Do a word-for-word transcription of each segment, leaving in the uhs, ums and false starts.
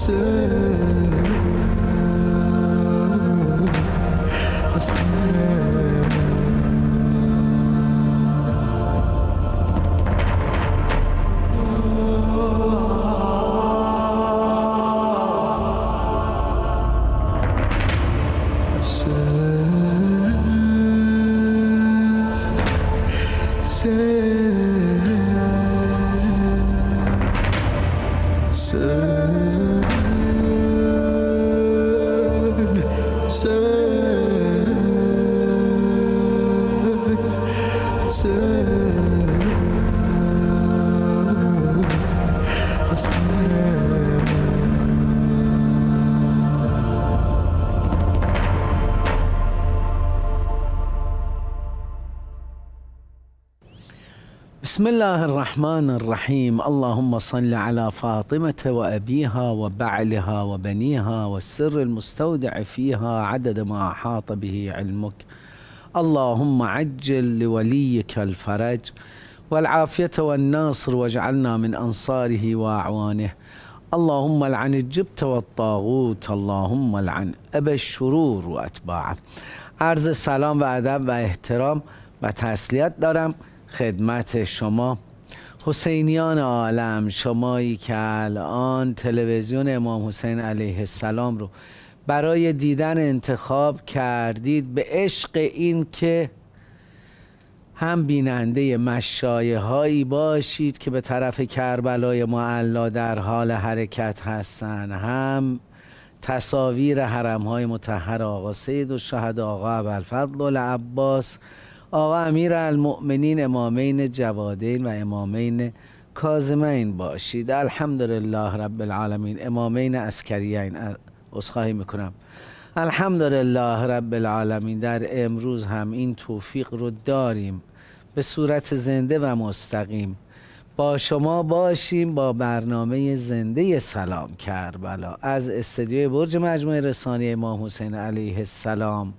بسم الله الرحمن الرحيم. اللهم صل على فاطمة وأبيها وبعلها وبنيها والسر المستودع فيها عدد ما أحاط به علمك. اللهم عجل لوليك الفرج والعافية والناصر واجعلنا من أنصاره وأعوانه. اللهم لعن الجبت والطاغوت، اللهم لعن أبا الشرور و اتباعه. عرض سلام و ادب و احترام و تسلیت دارم خدمت شما حسینیان عالم، شمایی که الان تلویزیون امام حسین علیه السلام رو برای دیدن انتخاب کردید به عشق این که هم بیننده مشایعه هایی باشید که به طرف کربلای معلی در حال حرکت هستند، هم تصاویر حرم های مطهر آقا سید الشهدا آقا ابوالفضل العباس، آقا امیر المؤمنین امامین جوادین و امامین کاظمین باشید. الحمدلله رب العالمین. امامین عسکریین، عذرخواهی میکنم. الحمدلله رب العالمین. در امروز هم این توفیق رو داریم به صورت زنده و مستقیم با شما باشیم با برنامه زنده سلام کربلا از استدیوی برج مجموعه رسانی امام حسین علیه السلام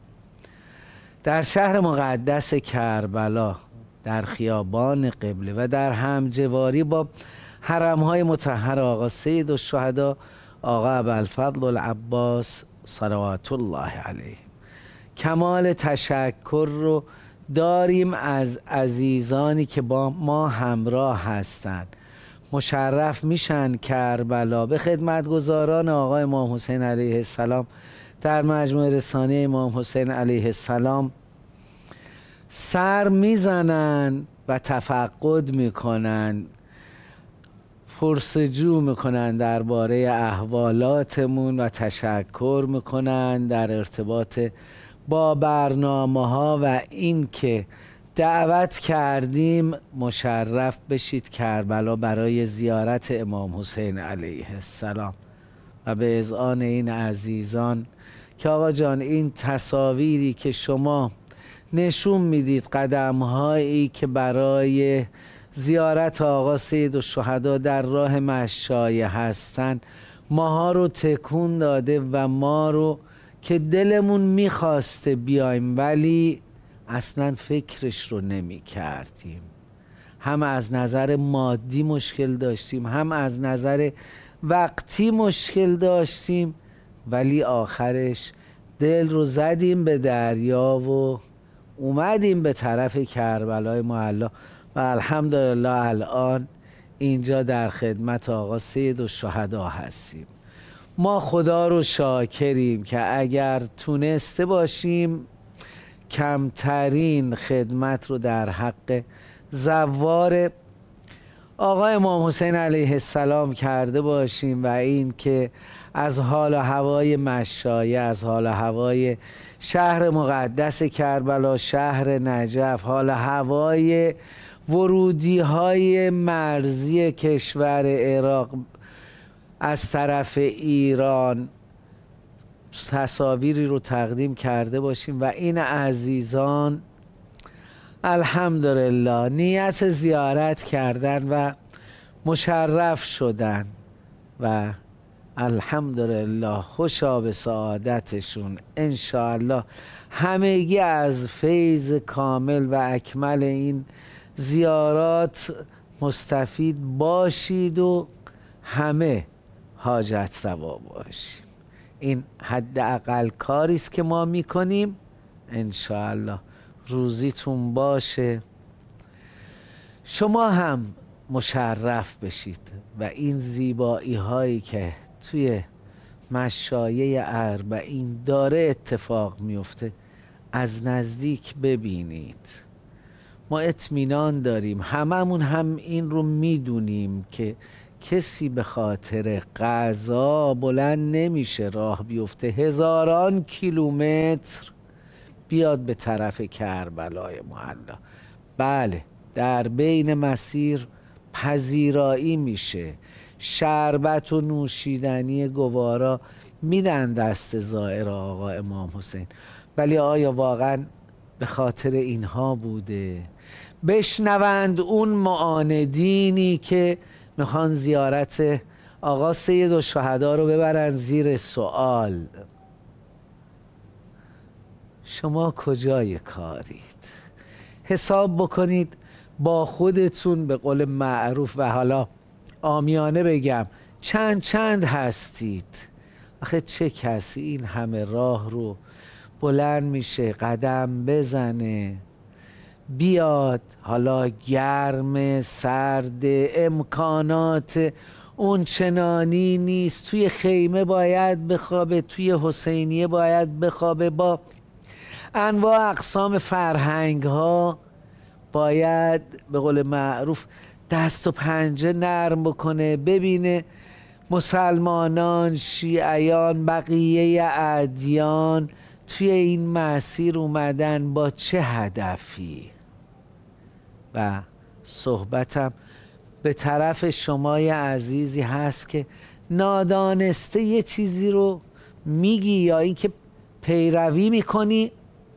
در شهر مقدس کربلا، در خیابان قبله و در همجواری با حرمهای مطهر آقا سید الشهدا آقا ابوالفضل العباس صلوات الله علیه. کمال تشکر رو داریم از عزیزانی که با ما همراه هستند، مشرف میشن کربلا. به خدمتگزاران آقا امام حسین علیه السلام در مجموعه رسانی امام حسین علیه السلام سر میزنن و تفقد میکنن، پرسجو میکنن درباره احوالاتمون و تشکر میکنن در ارتباط با برنامه ها و این که دعوت کردیم مشرف بشید کربلا برای زیارت امام حسین علیه السلام. و به اذعان این عزیزان که آقا جان این تصاویری که شما نشون میدید، قدم هایی که برای زیارت آقا سید الشهدا در راه مشایعه هستند، ماها رو تکون داده و ما رو که دلمون میخواسته بیایم ولی اصلا فکرش رو نمی کردیم. هم از نظر مادی مشکل داشتیم، هم از نظر وقتی مشکل داشتیم، ولی آخرش دل رو زدیم به دریا و اومدیم به طرف کربلای معلی و الحمدلله الان اینجا در خدمت آقا سید الشهدا هستیم. ما خدا رو شاکریم که اگر تونسته باشیم کمترین خدمت رو در حق زوار آقا امام حسین علیه السلام کرده باشیم و این که از حال و هوای مشایعه، از حال و هوای شهر مقدس کربلا، شهر نجف، حال و هوای ورودی های مرزی کشور عراق از طرف ایران تصاویری رو تقدیم کرده باشیم و این عزیزان الحمدلله نیت زیارت کردن و مشرف شدن و الحمدلله خوشا به سعادتشون. انشاءالله همگی از فیض کامل و اکمل این زیارات مستفید باشید و همه حاجت روا باشیم. این حداقل کاری است که ما میکنیم. انشاءالله روزیتون باشه، شما هم مشرف بشید و این زیبایی هایی که توی مشایع اربعین داره اتفاق میفته از نزدیک ببینید. ما اطمینان داریم، هممون هم این رو میدونیم که کسی به خاطر قضا بلند نمیشه راه بیفته هزاران کیلومتر بیاد به طرف کربلای معلی. بله، در بین مسیر پذیرایی میشه، شربت و نوشیدنی گوارا میدن دست زائر آقا امام حسین، ولی آیا واقعا به خاطر اینها بوده؟ بشنوند اون معاندینی که میخوان زیارت آقا سید الشهدا رو ببرن زیر سوال. شما کجای کارید؟ حساب بکنید با خودتون، به قول معروف و حالا عامیانه بگم چند چند هستید. آخه چه کسی این همه راه رو بلند میشه قدم بزنه بیاد، حالا گرم سرد، امکانات اون چنانی نیست، توی خیمه باید بخوابه، توی حسینیه باید بخوابه، با انواع اقسام فرهنگ ها باید به قول معروف دست و پنجه نرم بکنه، ببینه مسلمانان، شیعیان، بقیه ادیان توی این مسیر اومدن با چه هدفی. و صحبتم به طرف شمای عزیزی هست که نادانسته یه چیزی رو میگی یا اینکه پیروی میکنی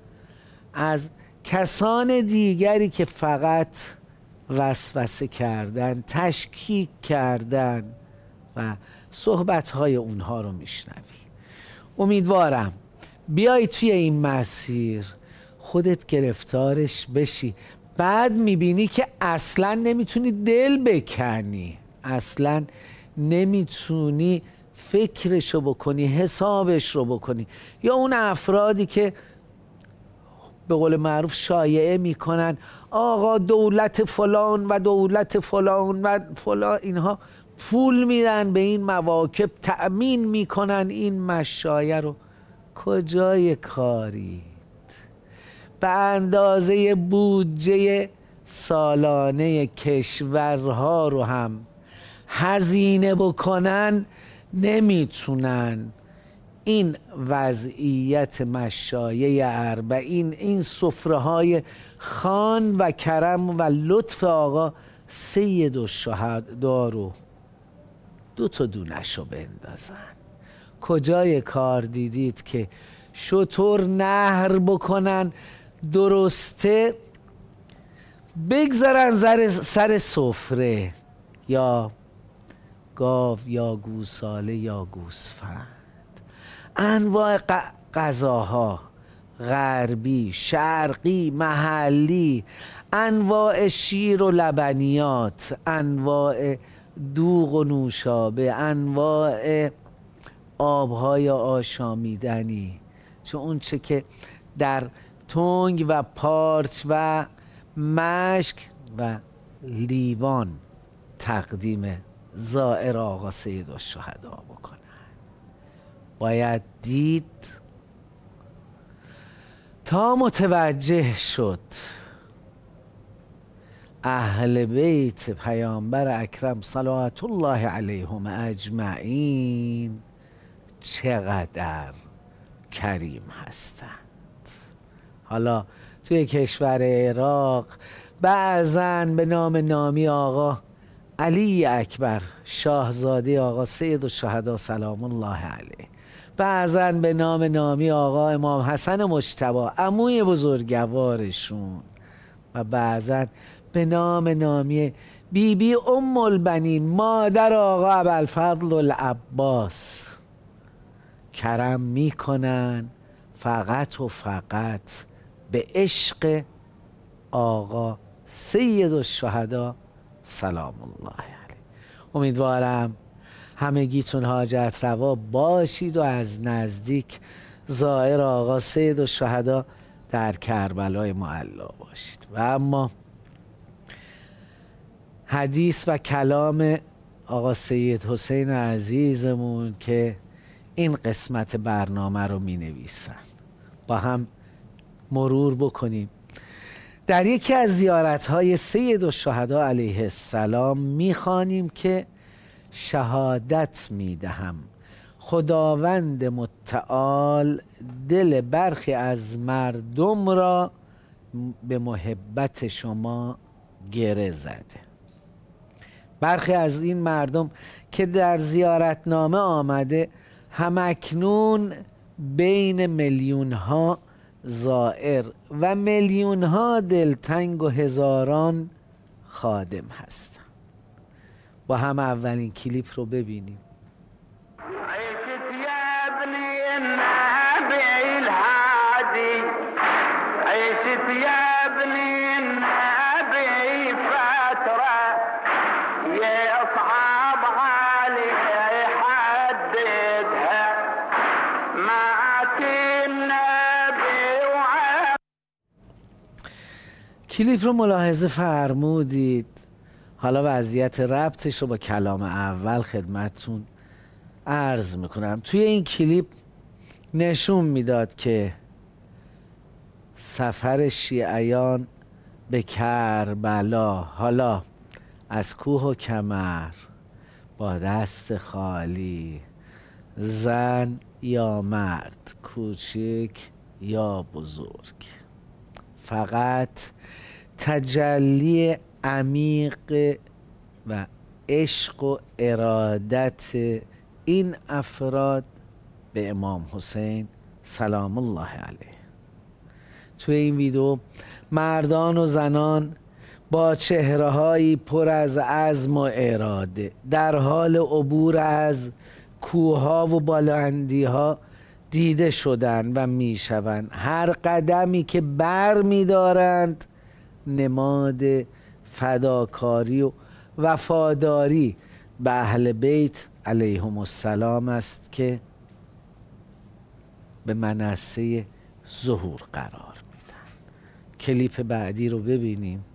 از کسان دیگری که فقط وسوسه کردن، تشکیک کردن و صحبتهای اونها رو میشنوی. امیدوارم بیای توی این مسیر خودت گرفتارش بشی، بعد میبینی که اصلا نمیتونی دل بکنی، اصلا نمیتونی فکرشو بکنی، حسابش رو بکنی. یا اون افرادی که به قول معروف شایعه میکنن آقا دولت فلان و دولت فلان و فلان، اینها پول میدن به این مواکب، تأمین میکنن این مشایعه رو. کجای کارید؟ به اندازه بودجه سالانه کشورها رو هم هزینه بکنن نمیتونن این وضعیت مشایع اربعین، این سفره های خان و کرم و لطف آقا سید الشهدا رو دو تا دونشو بندازن. کجای کار دیدید که شطور نهر بکنن درسته بگذارن سر سفره، یا گاو یا گوساله یا گوسفند، انواع غذاها، غربی، شرقی، محلی، انواع شیر و لبنیات، انواع دوغ و نوشابه، انواع آبهای آشامیدنی، چون اون چه که در تنگ و پارچ و مشک و لیوان تقدیم زائر آقا سید الشهدا بکنن. باید دید تا متوجه شد اهل بیت پیامبر اکرم صلوات الله علیهم اجمعین چقدر کریم هستند. حالا توی کشور عراق بعضاً به نام نامی آقا علی اکبر شاهزاده آقا سید الشهدا سلام الله علیه، بعضاً به نام نامی آقا امام حسن مجتبی عموی بزرگوارشون، و بعضاً به نام نامی بی بی ام البنین مادر آقا ابوالفضل العباس کرم میکنن فقط و فقط به عشق آقا سید الشهدا سلام الله علیه. امیدوارم همگیتون حاجت روا باشید و از نزدیک زائر آقا سید الشهدا در کربلای معلا باشید. و اما حدیث و کلام آقا سید حسین عزیزمون که این قسمت برنامه رو می نویسن با هم مرور بکنیم. در یکی از زیارت‌های سید الشهدا علیه السلام می‌خوانیم که شهادت می‌دهم خداوند متعال دل برخی از مردم را به محبت شما گره زده. برخی از این مردم که در زیارتنامه آمده همکنون بین میلیون ها زائر و میلیون ها دلتنگ و هزاران خادم هستند. با هم اولین کلیپ رو ببینیم. عشت يا ابني النبي الهادي عشت يا ابني النبي فترة يصعب علي يحددها مات النبي وعب. کلیپ رو ملاحظه فرمودید. حالا وضعیت ربطش رو با کلام اول خدمتتون عرض میکنم. توی این کلیپ نشون میداد که سفر شیعیان به کربلا، حالا از کوه و کمر با دست خالی، زن یا مرد، کوچک یا بزرگ، فقط تجلی عمیق و عشق و ارادت این افراد به امام حسین سلام الله علیه. توی این ویدیو مردان و زنان با چهره‌هایی پر از عزم و اراده در حال عبور از کوه‌ها و بلندی‌ها دیده شدند و می‌شوند. هر قدمی که بر می‌دارند نماد فداکاری و وفاداری به اهل بیت علیهم السلام است که به منصه ظهور قرار میدن. کلیپ بعدی رو ببینیم.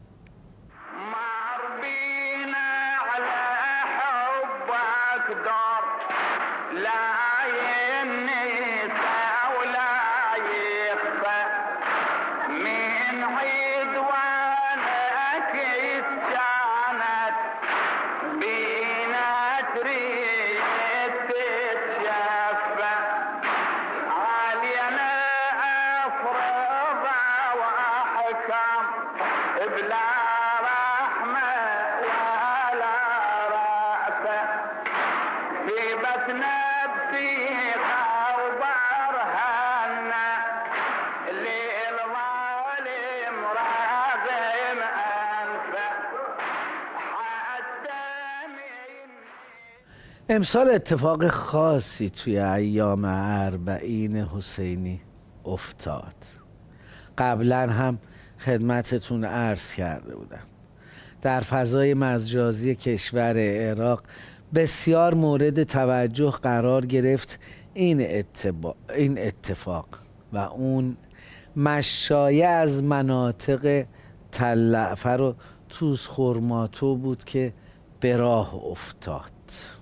امسال اتفاق خاصی توی ایام اربعین حسینی افتاد. قبلا هم خدمتتون عرض کرده بودم. در فضای مجازی کشور عراق بسیار مورد توجه قرار گرفت این اتفاق, این اتفاق و اون مشایع از مناطق تلعفر و توس خرماتو بود که به راه افتاد.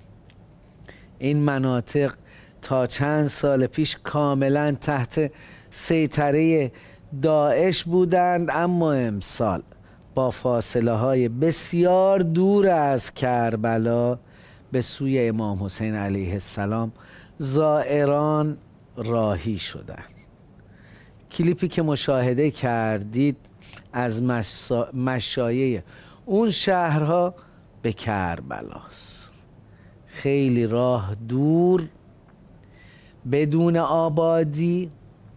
این مناطق تا چند سال پیش کاملا تحت سیطره داعش بودند، اما امسال با فاصله های بسیار دور از کربلا به سوی امام حسین علیه السلام زائران راهی شدند. کلیپی که مشاهده کردید از مشایع اون شهرها به کربلاست. خیلی راه دور، بدون آبادی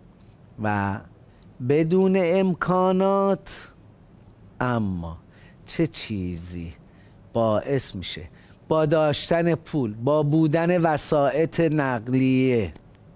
و بدون امکانات، اما چه چیزی باعث میشه با داشتن پول، با بودن وسایط نقلیه،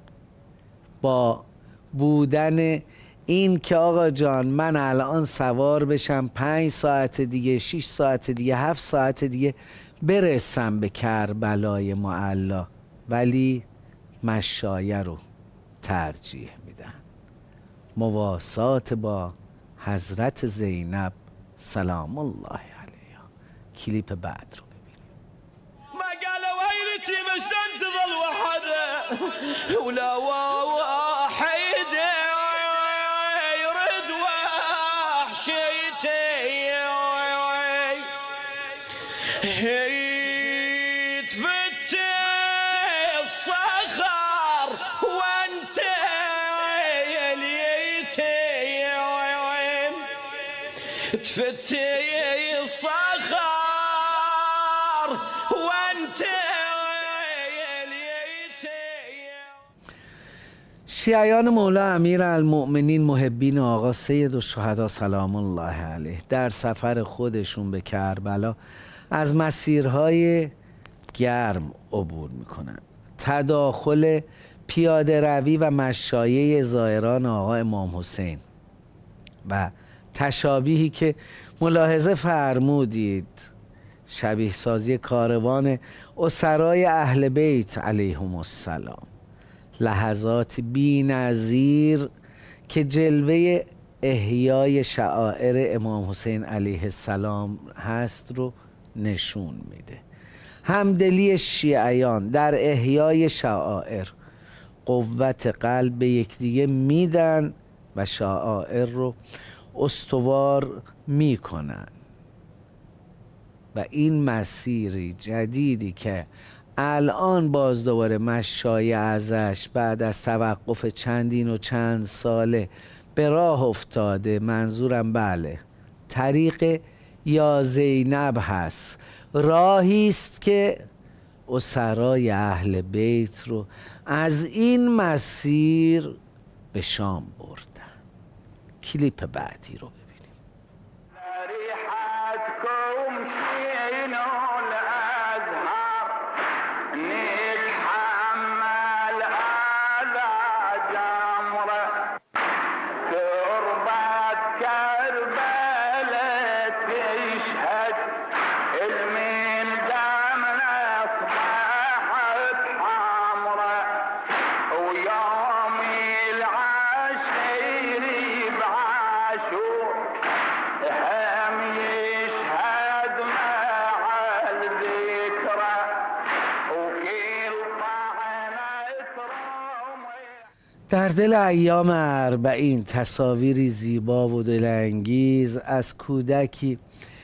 با بودن این که آقا جان من الان سوار بشم پنج ساعت دیگه، شش ساعت دیگه، هفت ساعت دیگه برسم به کربلای معلا، ولی مشایه رو ترجیح میدن. مواسات با حضرت زینب سلام الله علیها. کلیپ بعد رو ببینیم. ما قالوا ويلتي بس تنتظل وحده ولا واحد يرد وحشيتي تفتي الصخر وانت يليتي تفتي الصخر وانت يليتي. شیعیان مولا امیرالمؤمنین محبین آقا سید الشهدا سلام الله علیه در سفر خودشون به کربلا از مسیرهای گرم عبور میکنن. تداخل پیاده روی و مشایه زائران آقا امام حسین و تشابیهی که ملاحظه فرمودید، شبیه سازی کاروان اسرای اهل بیت علیهم السلام، لحظات بی نظیر که جلوه احیای شعائر امام حسین علیه السلام هست رو نشون میده. همدلی شیعیان در احیای شعائر قوت قلب به یکدیگه میدن و شعائر رو استوار میکنن و این مسیری جدیدی که الان باز دوباره مشایع ازش بعد از توقف چندین و چند ساله به راه افتاده، منظورم بله طریق یا زینب هست، راهی است که اسرای اهل بیت رو از این مسیر به شام بردن. کلیپ بعدی رو ببینیم. ريحتكم شينوا الازهار نتحمل هذا جمره تربة كربلاء تشهد المن دمنا اصبحت حمرة ويوم العشير بعاشور هم يشهد مع الذكرى وكل طعنة رمي. در دل ایام اربعین تصاویری زیبا و دلانگیز از کودکی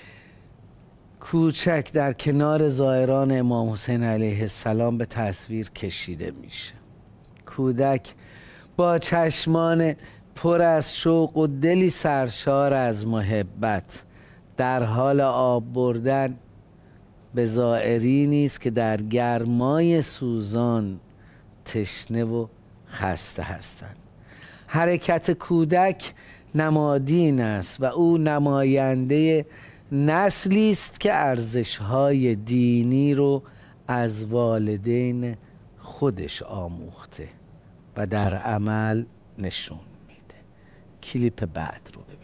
کوچک در کنار زائران امام حسین علیه السلام به تصویر کشیده میشه. کودک با چشمان پر از شوق و دلی سرشار از محبت در حال آب بردن به زائرینی است که در گرمای سوزان تشنه و خسته هستند. حرکت کودک نمادین است و او نماینده نسلی است که ارزش‌های دینی رو از والدین خودش آموخته و در عمل نشون میده. کلیپ بعد رو ببینیم.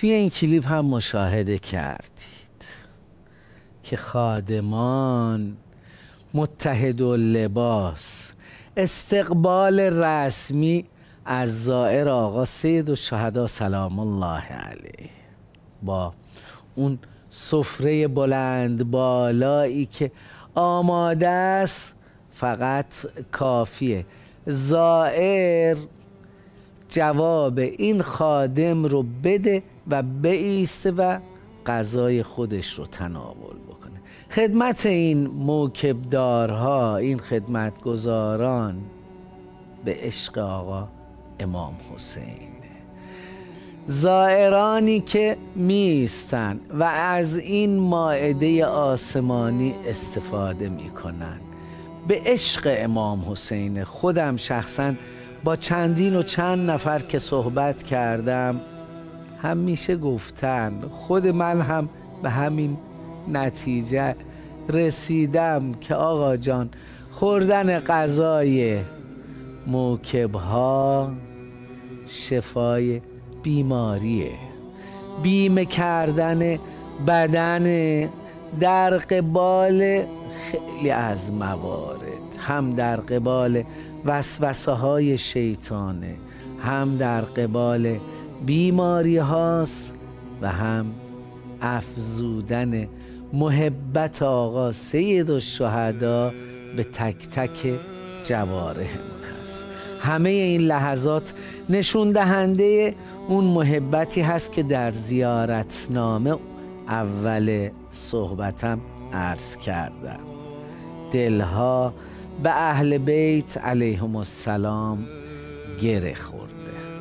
توی این کلیپ هم مشاهده کردید که خادمان متحداللباس استقبال رسمی از زائر آقا سیدالشهدا سلام الله علیه با اون سفره بلند بالایی که آماده است، فقط کافیه زائر جواب این خادم رو بده و بایسته و غذای خودش رو تناول بکنه. خدمت این موکبدارها، این خدمتگزاران به عشق آقا امام حسین، زائرانی که میستن و از این مائده آسمانی استفاده میکنن به عشق امام حسین. خودم شخصا با چندین و چند نفر که صحبت کردم همیشه گفتن، خود من هم به همین نتیجه رسیدم که آقا جان خوردن غذای موکبها شفای بیماریه، بیمه کردن بدن در قبال خیلی از موارد، هم در قبال وسوسه های شیطانه، هم در قبال بیماری هاست و هم افزودن محبت آقا سیدالشهدا به تک تک جوارحمون هست. همه این لحظات نشون دهنده اون محبتی هست که در زیارتنامه اول صحبتم عرض کردم. دلها به اهل بیت علیهم السلام گره خورده.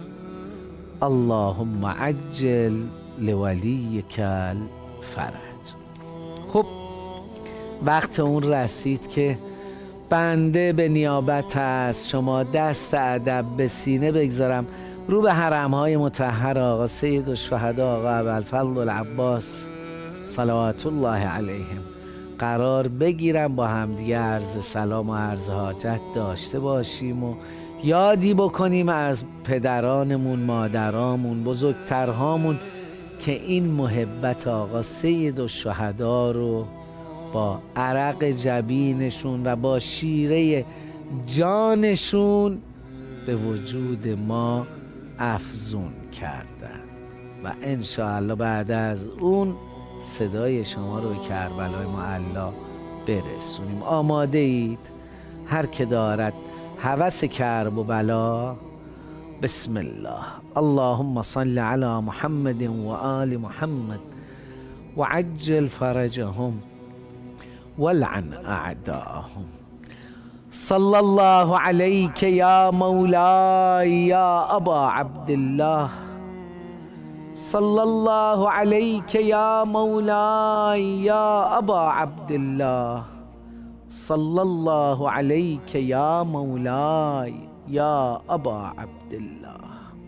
اللهم عجل لولیک الفرج. خب وقت اون رسید که بنده به نیابت از شما دست ادب به سینه بگذارم، رو به حرمهای مطهر آقا سیدالشهدا آقا ابوالفضل العباس صلوات الله علیهم قرار بگیرم، با همدیگه عرض سلام و عرض حاجت داشته باشیم و یادی بکنیم از پدرانمون، مادرامون، بزرگترهامون که این محبت آقا سیدالشهدا رو با عرق جبینشون و با شیره جانشون به وجود ما افزون کردن و انشاءالله بعد از اون صدای شما رو به کربلای معلا برسونیم. آماده اید؟ هر که دارد هوس کرب و بلا، بسم الله. اللهم صل علی محمد و آل محمد و عجل فرجهم ولعن اعداءهم. صلی الله علیک یا مولاي یا ابا عبدالله. صلی الله علیک یا مولاي یا ابا عبدالله. صلی الله علیک یا مولاي یا ابا عبدالله.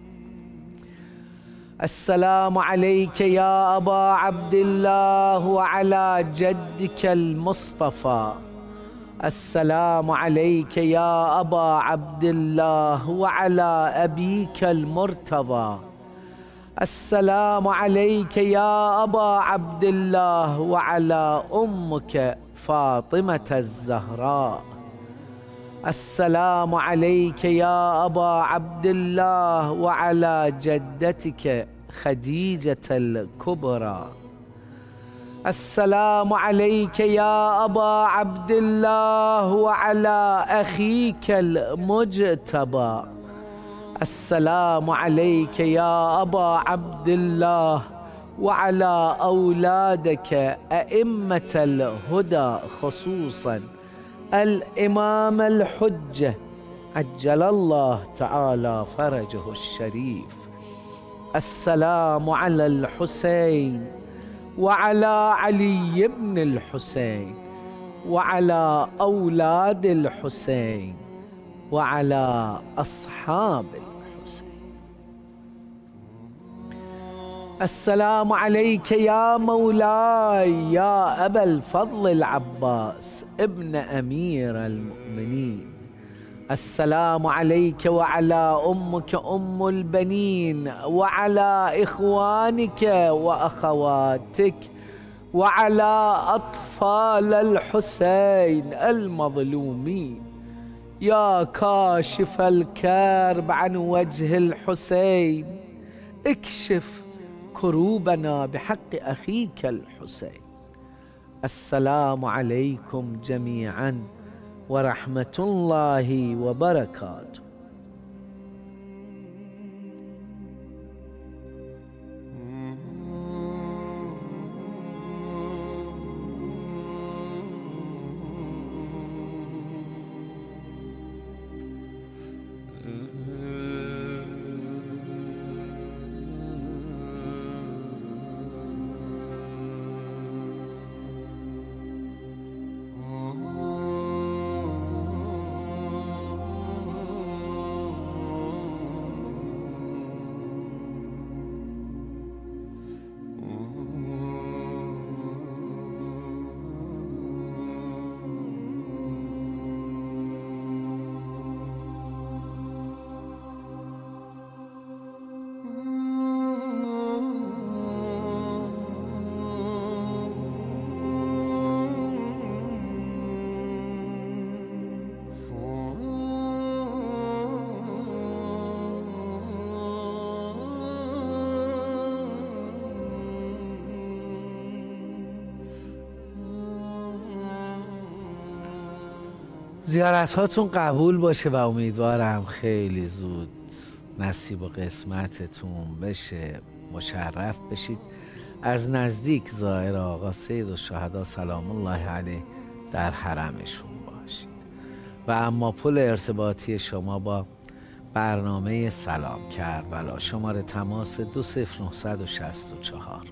السلام عليك يا أبا عبد الله وعلى جدك المصطفى. السلام عليك يا أبا عبد الله وعلى أبيك المرتضى. السلام عليك يا أبا عبد الله وعلى أمك فاطمة الزهراء. السلام عليك يا أبا عبد الله وعلى جدتك خديجة الكبرى. السلام عليك يا أبا عبد الله وعلى أخيك المجتبى. السلام عليك يا أبا عبد الله وعلى أولادك أئمة الهدى، خصوصا الإمام الحجة عجل الله تعالى فرجه الشريف. السلام على الحسين وعلى علي بن الحسين وعلى أولاد الحسين وعلى أصحاب الحسين. السلام عليك يا مولاي يا أبا الفضل العباس ابن أمير المؤمنين. السلام عليك وعلى أمك أم البنين وعلى إخوانك وأخواتك وعلى أطفال الحسين المظلومين. يا كاشف الكرب عن وجه الحسين اكشف كروبنا بحق أخيك الحسين. السلام عليكم جميعا ورحمة الله وبركاته. زیارت هاتون قبول باشه و امیدوارم خیلی زود نصیب و قسمتتون بشه، مشرف بشید، از نزدیک زائر آقا سید الشهدا سلام الله علیه در حرمشون باشید. و اما پل ارتباطی شما با برنامه سلام کربلا شماره تماس دو صفر نه شش چهار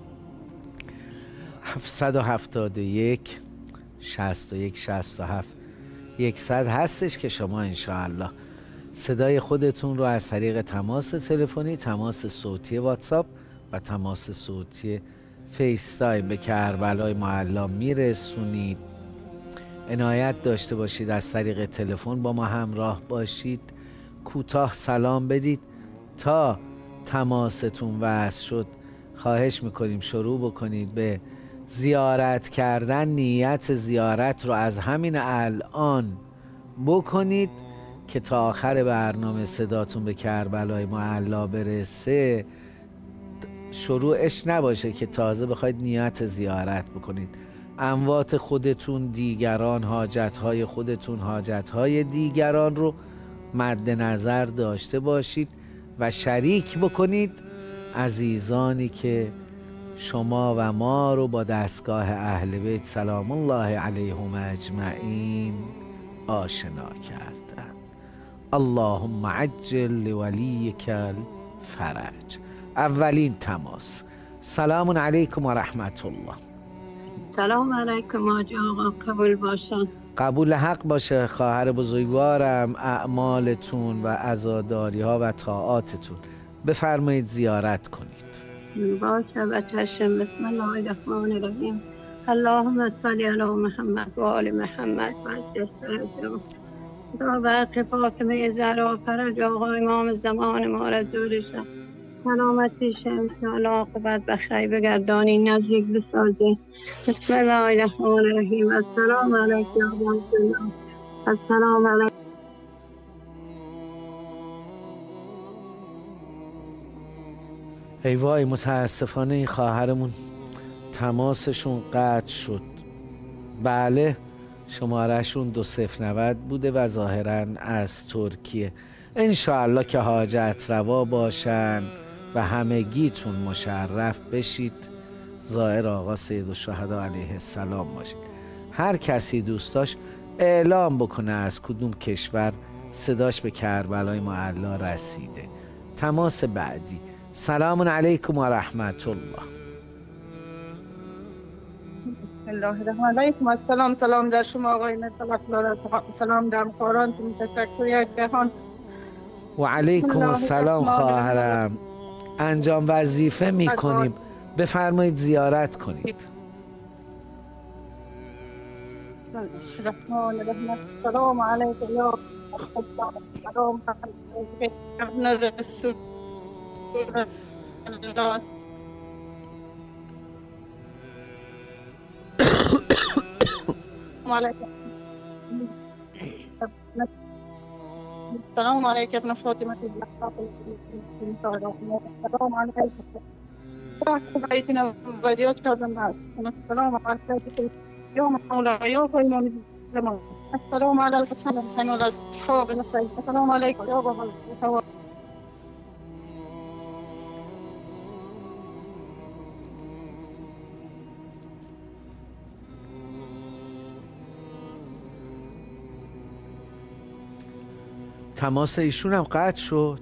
هفت هفت یک شصت و یک شصت و هفت یکصد هستش که شما انشاءالله صدای خودتون رو از طریق تماس تلفنی، تماس صوتی واتساپ و تماس صوتی فیستایم به کربلای معلا میرسونید. عنایت داشته باشید از طریق تلفن با ما همراه باشید، کوتاه سلام بدید. تا تماستون وصل شد خواهش میکنیم شروع بکنید به زیارت کردن. نیت زیارت رو از همین الان بکنید که تا آخر برنامه صداتون به کربلای معلا برسه شروعش نباشه که تازه بخواید نیت زیارت بکنید. اموات خودتون، دیگران، حاجتهای خودتون، حاجتهای دیگران رو مد نظر داشته باشید و شریک بکنید عزیزانی که شما و ما رو با دستگاه اهل بیت سلام الله علیهم اجمعین آشنا کردن. اللهم عجل لولیک الفرج. اولین تماس. سلام علیکم و رحمت الله. سلام علیکم آجی آقا، قبول باشن. قبول حق باشه خواهر بزرگوارم. اعمالتون و عزاداری ها و طاعاتتون بفرمایید زیارت کنید. باشه و چشم. بسم الله الرحمن الرحیم. اللهم صل علی محمد و آل محمد و عجل فرجهم. خدا برق فاطمه زهرا فرج آقا امام زمان ما را دورشم سلامتی شمس عاقبت بخیر بگردانی نزدیک بسازی. بسم الله الرحمن الرحیم. السلام علیکم یا رسول الله. السلام علیکم. ای وای، متاسفانه این خواهرمون تماسشون قطع شد. بله شمارهشون دو صفر نود بوده و ظاهراً از ترکیه. انشاءالله که حاجت روا باشن و همگیتون مشرف بشید. زائر آقا سید الشهدا علیه السلام باشید. هر کسی دوست داشت اعلام بکنه از کدوم کشور صداش به کربلای معلا رسیده. تماس بعدی. سلام علیکم و رحمت الله. بسم الله الرحمن الرحیم. السلام. سلام در شما آقای نطلق، سلام در مخارانتون، تشکر یک جهان. و علیکم السلام خواهرم. انجام وظیفه می کنیم، بفرمایید زیارت کنید. الرحمن الرحیم. السلام علیکم یا سلام ابن رسول الله. السلام عليك ابن فاطمة الزهراء. السلام عليك بيتنا بديوت كذا الناس. السلام عليك يوم مولاي وإمام الزمان. السلام على الحسن والحسين والأصحاب الخير. السلام عليكم يا بابا. تماس ایشون هم قطع شد.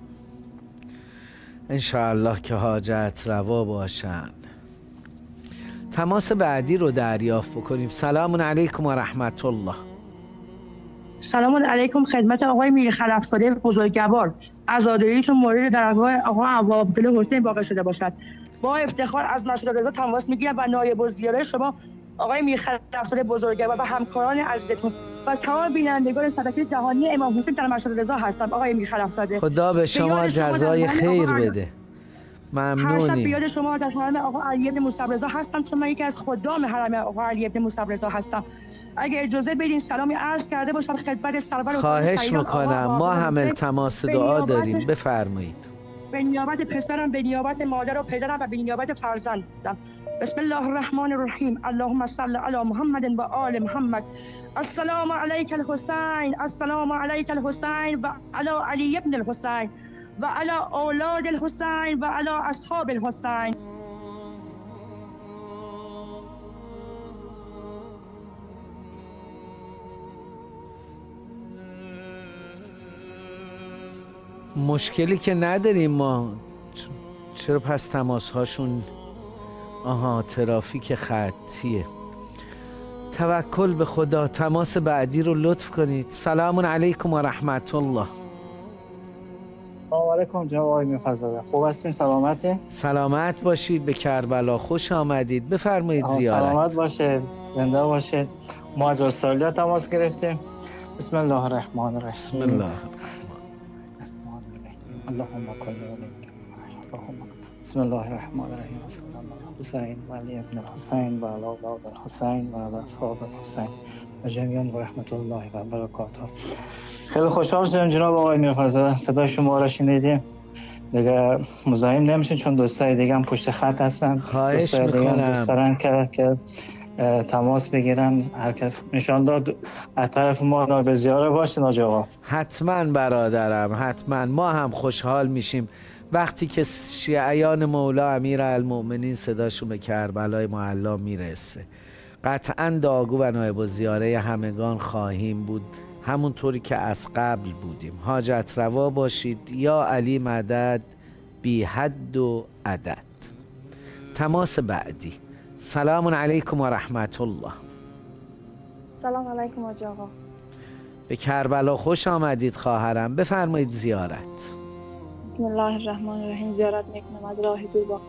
انشاءالله که حاجت روا باشن. تماس بعدی رو دریافت بکنیم. سلام علیکم و رحمت الله. سلام علیکم خدمت آقای میر خلفزاده بزرگوار. عزاداریتون مورد درگاه آقا عبدالله حسین واقع شده باشد. با افتخار از مسجد رضا تماس میگیرم و نایب الزیاره شما آقای میر خلفزاده بزرگوار و همکاران عزیزتون و تمام بینندگان صداقت جهانی امام حسین در مسجد رضا هستم. آقای میر خلفزاده خدا به شما جزای خیر بده. هر شب ممنونیم. بیاد شما در حرم آقا علی بن موسی رضا هستم، چون من یکی از خدام حرم آقا علی بن موسی رضا هستم. اگه اجازه بدین سلامی عرض کرده باشم خدمت سرور استاد خواهش سیدان میکنم. آقا ما هم حسین. التماس به دعا نیابت- داریم. بفرمایید. به نیابت پسرم، به نیابت مادر و پدرم و به نیابت فرزندم. بسم الله الرحمن الرحیم. اللهم صل علی محمد و آل محمد. السلام علیک الحسین، السلام علیک الحسین و علی علی ابن الحسین و علی اولاد الحسین و علی اصحاب الحسین. مشکلی که نداریم ما. چرا پس تماس هاشون آها ترافیک خطیه. توکل به خدا. تماس بعدی رو لطف کنید. سلام علیکم و رحمت الله. سلام علیکم جناب آقای میرخزاده. خوب هستین؟ سلامته؟ سلامت باشید. به کربلا خوش آمدید. بفرمایید زیارت. سلامت باشید، زنده باشید. ما از استرالیا تماس گرفتیم. بسم الله الرحمن الرحیم. بسم الله. اللهم کل ولیک. اللهم بسم الله الرحمن الرحیم. صلی الله علیه حسین و علی ابن الحسین و علی اولاد الحسین و علی اصحاب الحسین و جمیعا و رحمت الله و برکاته. خیلی خوشحال شدم جناب آقای میرخزاده، صدای شما را شنیدیم. دیگه مزاحم نمیشین چون دوستای دیگه هم پشت خط هستن. خواهش دوستای دیگه هم میکنم. دوست دارن که که تماس بگیرن. هر کس نشان داد از طرف ما به زیاره باشین حاج آقا. حتما برادرم، حتما. ما هم خوشحال میشیم وقتی که شیعیان مولا امیرالمؤمنین صداشون به کربلای معلا میرسه. قطعا داغو و نایب الزیاره همگان خواهیم بود، همونطوری که از قبل بودیم. حاجت روا باشید. یا علی مدد بی حد و عدد. تماس بعدی. سلام علیکم و رحمت الله. سلام علیکم حاج آقا. به کربلا خوش آمدید خواهرم. بفرمایید زیارت. بسم الله الرحمن الرحیم. زیارت میکنم از راه دوبا.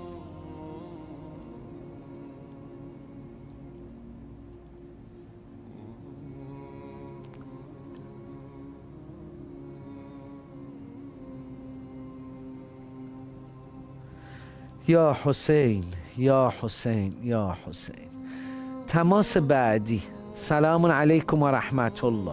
یا حسین، یا حسین، یا حسین. تماس بعدی. سلام علیکم و رحمت الله.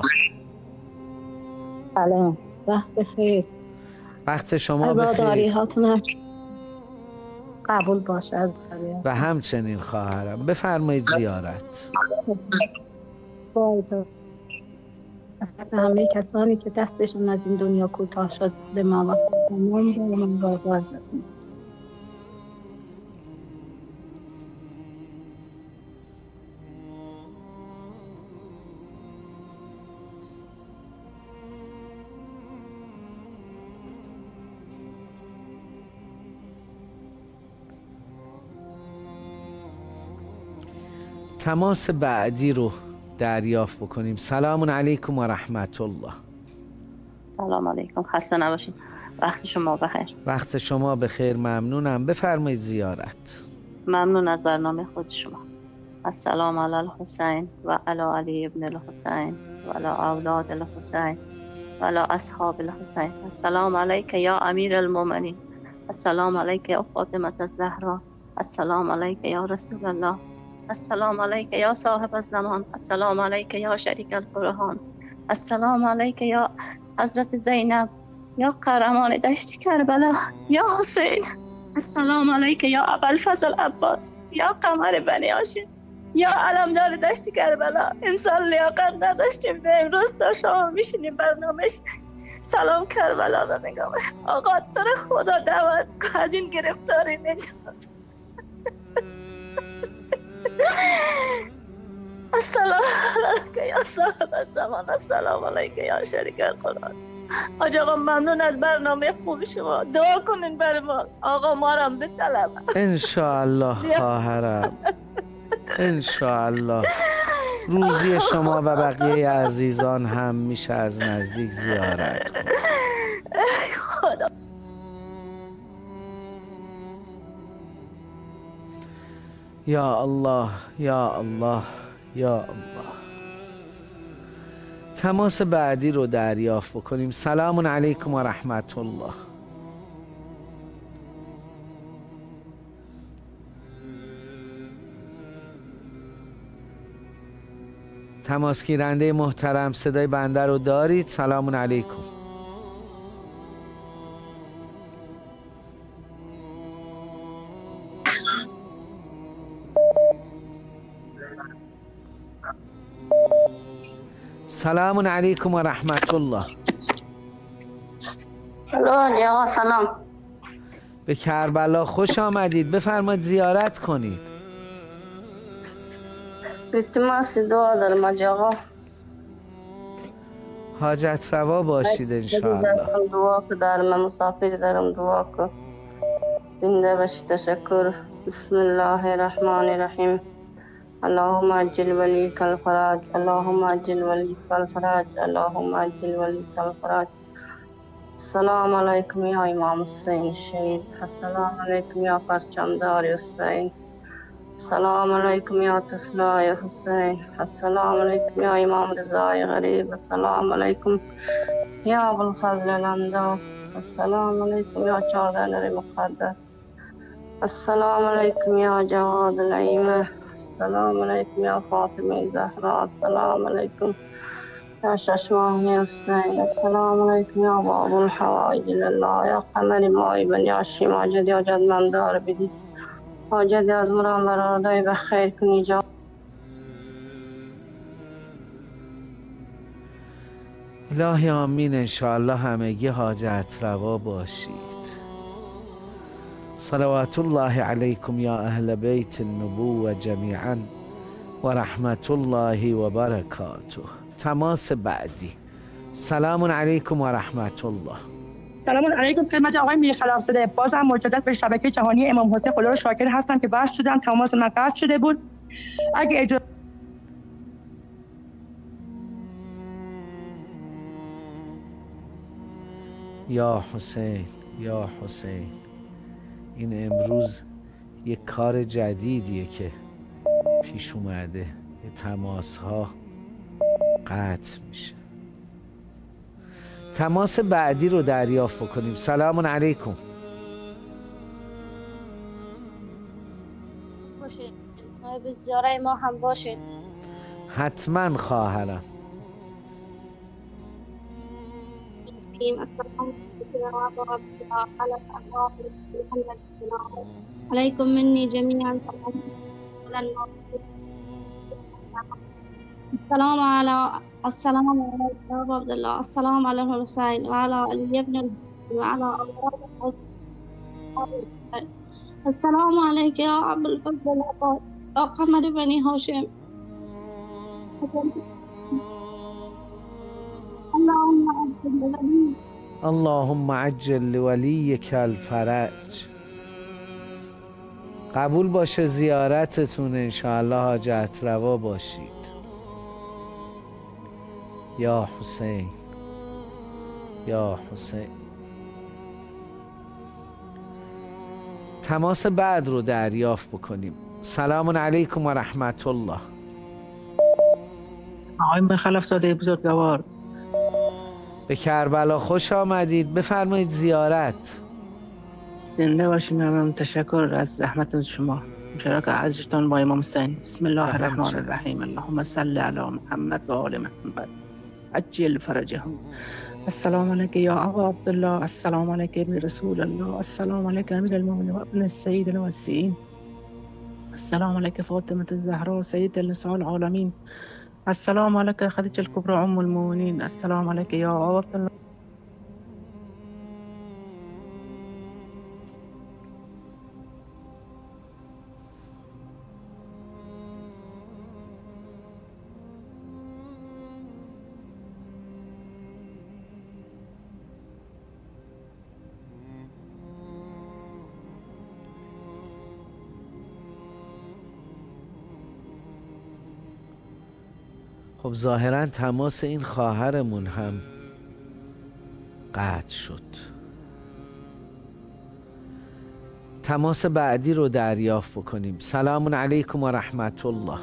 سلام، وقت بخیر. وقت شما عزاداری بخیر. هاتون هم قبول باشه. و همچنین خواهرم. بفرمایید زیارت. وای تو از همه کسانی که دستشون از این دنیا کوتاه شد به ما و تمام به من بازار دادن. تماس بعدی رو دریافت بکنیم. سلام علیکم و رحمت الله. سلام علیکم، خسته نباشین. وقت شما بخیر. وقت شما بخیر. ممنونم. بفرمایید زیارت. ممنون از برنامه خود شما. السلام علی الحسین و علی علی ابن الحسین و علی اولاد الحسین وعلى أصحاب الحسين. السلام عليك يا أمير المؤمنين. السلام عليك يا فاطمة الزهراء. السلام عليك يا رسول الله. السلام عليك يا صاحب الزمان. السلام عليك يا شريك القرآن. السلام عليك يا حضرت زینب، یا قهرمان دشت کربلا، یا حسین. السلام عليك يا أبا الفضل عباس، يا قمر بني هاشم، یا علمدار دشت کربلا. انسان لیاقت نداشتیم به امروز تا شما میشینیم برنامهش سلام کربلا رو نگاه. آقا در خدا دعوت کن از این گرفتاری نجات. السلام علیک یا صاحب الزمان. السلام علیک یا شریک القرآن. حاج آقا ممنون از برنامه خوب شما، دعا کنین برای ما، آقا ما رو بطلب انشاءالله خواهرم، انشاءالله روزی شما و بقیه عزیزان هم میشه از نزدیک زیارت کنید. خدا یا الله یا الله یا الله. تماس بعدی رو دریافت بکنیم. سلام علیکم و رحمت الله. تماس گیرنده محترم صدای بنده رو دارید؟ سلام علیکم. سلام علیکم و رحمت الله. الو سلام. به کربلا خوش آمدید. بفرمایید زیارت کنید. التماس دعا دارم حاج آقا. حاجت روا باشید انشاءالله. دعا که دارم، مسافر دارم، دعا که زنده باشی. تشکر. بسم الله الرحمن الرحیم. اللهم عجل وليك الفرج، اللهم عجل وليك الفرج، اللهم عجل وليك الفرج. السلام علیکم یا امام حسین شهید. السلام علیکم یا پرچمدار حسین. السلام علیکم یا طفلای حسین. السلام علیکم یا امام رضای غریب. السلام علیکم یا ابوالفضل الاندا. السلام علیکم یا چهارده نور مقدس. السلام علیکم یا جواد الائمه. السلام علیکم یا فاطمه زهرا. السلام علیکم یا شش ماهی حسین. السلام علیکم یا باب الحوائج لله، یا قمر مای بنی هاشم. حاجت حاجت مندار بدید، حاجت از مرام برادای بخیر کنی جا. الهی آمین. انشاءالله همگی حاجت روا باشید. صلوات الله علیکم یا اهل بیت النبوة جمیعا و رحمت الله و برکاته. تماس بعدی. سلام علیکم و رحمت الله. سلام علیکم خدمت آقای میر خلافزاده. بازم مجدد به شبکه جهانی امام حسین خدا رو شاکر هستم که بحث شدم. تماس من قطع شده بود. اگه اجازه یا حسین یا حسین، این امروز یک کار جدیدیه که پیش اومده. یه تماس ها قطع میشه. تماس بعدی رو دریافت بکنیم. سلام علیکم. باشید نایب زیاره ما هم باشید. حتما خواهرم. علیکم منی جمیعا. السلام علی السلام علیکم ابا عبدالله. السلام علی الحسین و علی علی ابن و علی اولاد. السلام علیک یا ابو الفضل عباس، یا قمر بنی هاشم. اللهم عجل لولیک الفرج. قبول باشه زیارتتون انشاءالله. حاجت روا باشید. یا حسین یا حسین. تماس بعد رو دریافت بکنیم. سلام علیکم و رحمت الله. آقای میر خلافزاده بزرگوار، به کربلا خوش آمدید. بفرمایید زیارت. زنده باشین امام. تشکر از زحمت شما. مشارکت عزیزتان با امام حسین. بسم الله الرحمن الرحیم. اللهم صل علی محمد و آل محمد عجل فرجهم. السلام علیک یا ابا عبدالله، السلام علیک ابن رسول الله، السلام علیک امیر المؤمنین و ابن السید الوصیین، السلام علیک فاطمه الزهرا سید نساء العالمین، السلام علیک خدیجه الکبری ام المؤمنین، السلام علیک یا ابا عبدالله. خب ظاهرا تماس این خواهرمون هم قطع شد. تماس بعدی رو دریافت بکنیم. سلام علیکم و رحمت الله.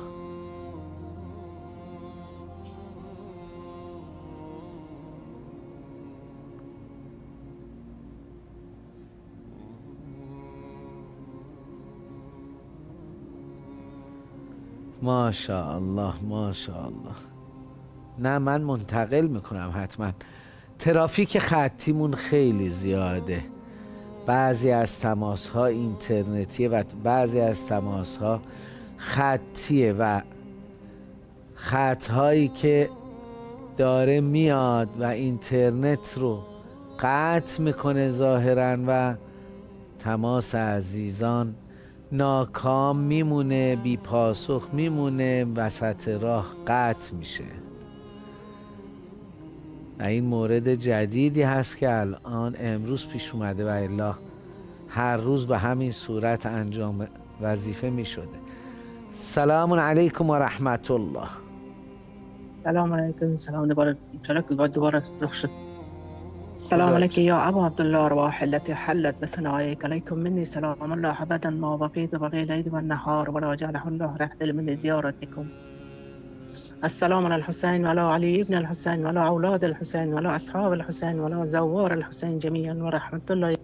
ماشاءالله ماشاءالله. نه من منتقل میکنم حتما. ترافیک خطیمون خیلی زیاده. بعضی از تماس ها اینترنتیه و بعضی از تماس ها خطیه و خط هایی که داره میاد و اینترنت رو قطع میکنه ظاهرا و تماس عزیزان ناکام میمونه، بی پاسخ میمونه، وسط راه قطع میشه. و این مورد جدیدی هست که الان امروز پیش اومده و الا هر روز به همین صورت انجام وظیفه میشده. سلام علیکم و رحمت الله. سلام علیکم. سلام دوباره. چرا دوباره رخ شد. السلام عليك يا أبا عبد الله. أرواح التي حلت بثنائك عليكم مني سلام الله أبدا ما بقيت بقي الليل والنهار ولا جعله الله رحت من زيارتكم. السلام على الحسين وعلى علي ابن الحسين وعلى أولاد الحسين وعلى أصحاب الحسين وعلى زوار الحسين جميعا ورحمة الله.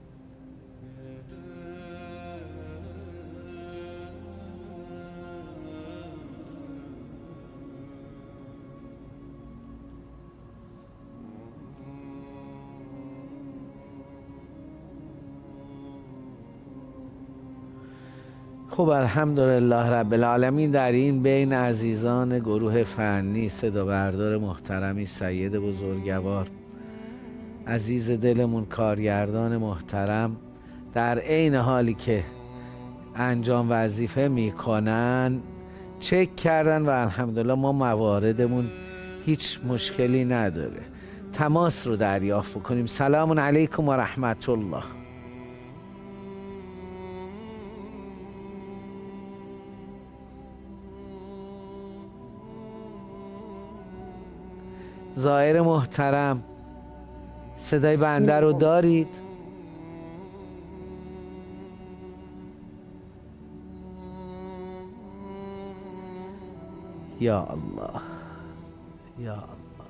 خب الحمدلله رب العالمین. در این بین عزیزان گروه فنی صدا بردار محترمی سید بزرگوار، عزیز دلمون، کارگردان محترم، در عین حالی که انجام وظیفه میکنن چک کردن و الحمدلله ما مواردمون هیچ مشکلی نداره. تماس رو دریافت کنیم. سلام علیکم و رحمت الله. زائر محترم صدای بنده رو دارید؟ یا الله یا الله.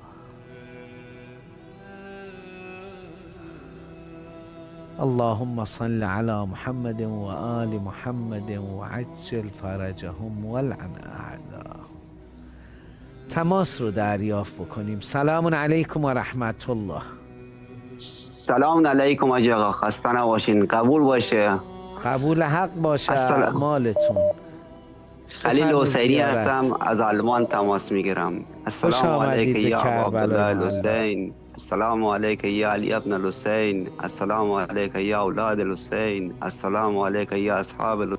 اللهم صل علی محمد و آل محمد و عجل فرجهم ولعن اعداهم. تماس رو دریافت بکنیم. سلام علیکم و رحمت الله. سلام علیکم آجی آقا، خسته نباشین. قبول باشه. قبول حق باشه. مالتون. خلیل حسینی هستم، از آلمان تماس میگیرم. السلام علیکم یا عبدالله الحسین. السلام علیکم یا علی ابن الحسین. السلام علیکم یا اولاد الحسین. السلام علیکم یا اصحاب الحسین.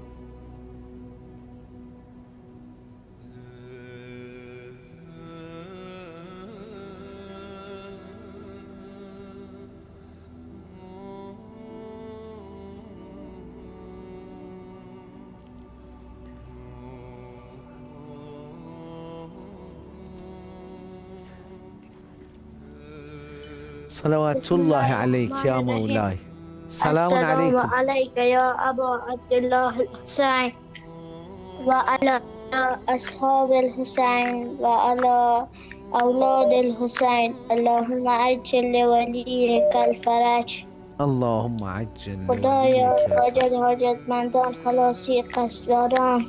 صلوات الله عليك يا مولاي. سلام عليكم. السلام عليك يا أبا عبد الله الحسين وعلى أصحاب الحسين وعلى أولاد الحسين اللهم عجل لوليك الفرج. اللهم عجل خدایا لوليك حاجت حاجتمندان خلاصی قصداران.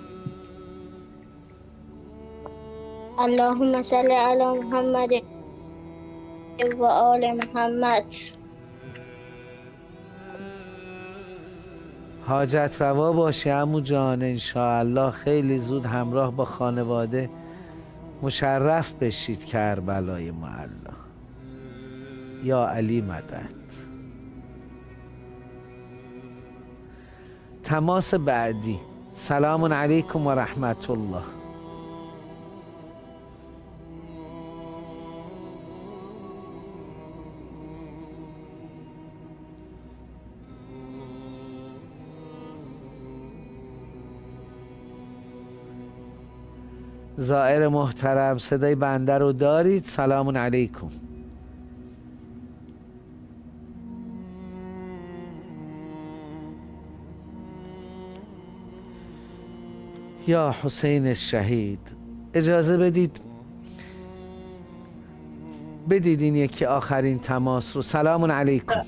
اللهم صل على محمد و آل محمد. حاجت روا باشی عمو جان، انشاءالله خیلی زود همراه با خانواده مشرف بشید کربلای معلا. یا علی مدد. تماس بعدی. سلام علیکم و رحمت الله. زائر محترم صدای بنده رو دارید؟ سلام علیکم. یا حسین شهید، اجازه بدید بدید این یکی آخرین تماس رو. سلام علیکم.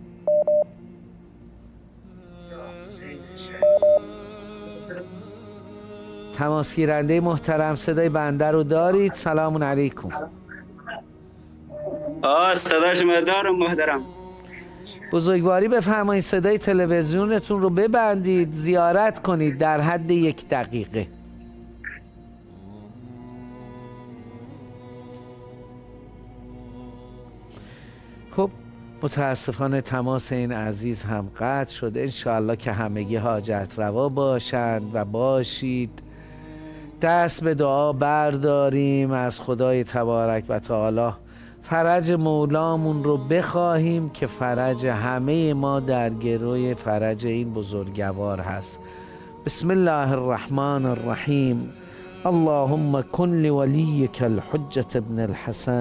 تماس گیرنده محترم صدای بنده رو دارید؟ سلام علیکم. آه صدای شما دارم محترم. بزرگواری بفرمایید صدای تلویزیونتون رو ببندید، زیارت کنید در حد یک دقیقه. خب متاسفانه تماس این عزیز هم قطع شده. انشاءالله که همگی حاجت روا باشند و باشید. دست به دعا برداریم، از خدای تبارک و تعالی فرج مولامون رو بخواهیم که فرج همه ما در گروی فرج این بزرگوار هست. بسم الله الرحمن الرحیم. اللهم کن لولیک الحجة ابن الحسن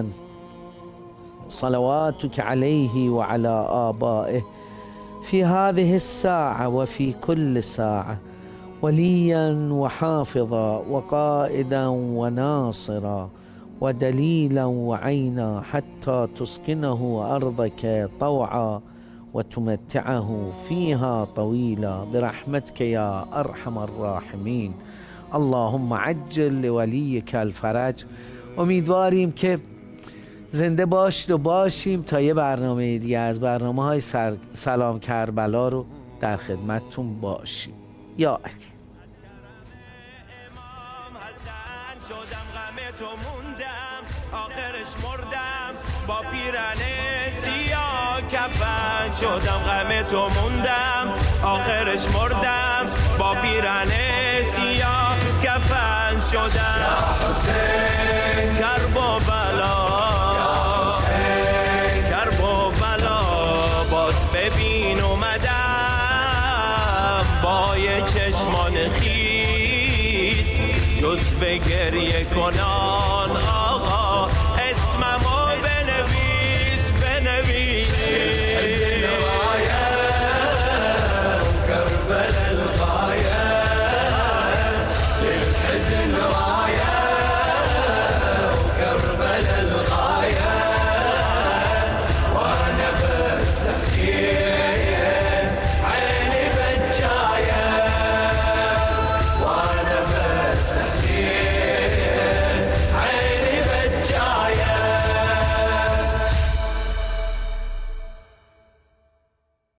صلواتك عليه وعلى آبائه في هذه الساعة وفي كل ساعة وليا وحافظا وقائدا وناصرا ودليلا وعينا حتى تسكنه أرضك طوعا وتمتعه فيها طويلا برحمتك يا أرحم الراحمين. اللهم عجل لوليك الفرج. امیدواریم که زنده باشید و باشیم تا یه برنامه دیگه از برنامه های سلام کربلا رو در خدمتتون باشیم. یا علی. آخرش مردم با پیرنه سیاه کفن شدم، غم تو موندم آخرش مردم با پیرنه سیاه کفن شدم. یا حسین کرب و بلا، یا حسین کرب و بلا باز ببین اومدم با یه چشمان خیز جز به گریه کنان